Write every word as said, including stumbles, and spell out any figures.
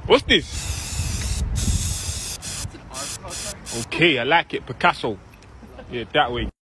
What's this? Okay, I like it. Picasso. Yeah, that way.